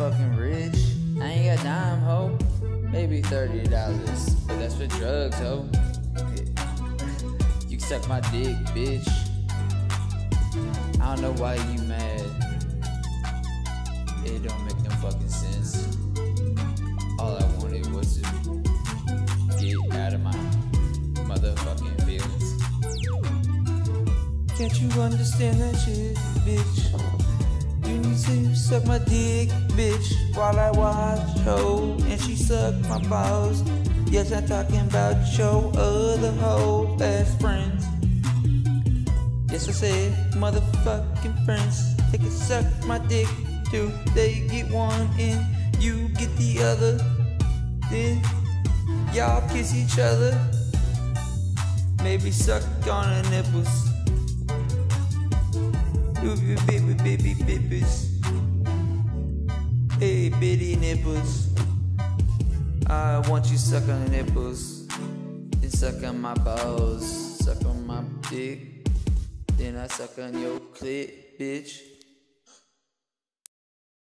fucking rich. I ain't got dime, ho. Maybe $30, but that's for drugs, ho. You suck my dick, bitch. I don't know why you mad. It don't make no fucking sense. All I wanted was to get out of my motherfucking feelings. Can't you understand that shit, bitch? You need to suck my dick, bitch, while I watch hoe, and she suck my balls. Yes, I'm talking about your other hoe best friends. Yes, I said motherfucking friends. They can suck my dick too. They get one and you get the other. Then y'all kiss each other. Maybe suck on her nipples. Ooh, baby nipples. Hey, bitty nipples. I want you suck on the nipples. Then suck on my balls. Suck on my dick. Then I suck on your clit, bitch.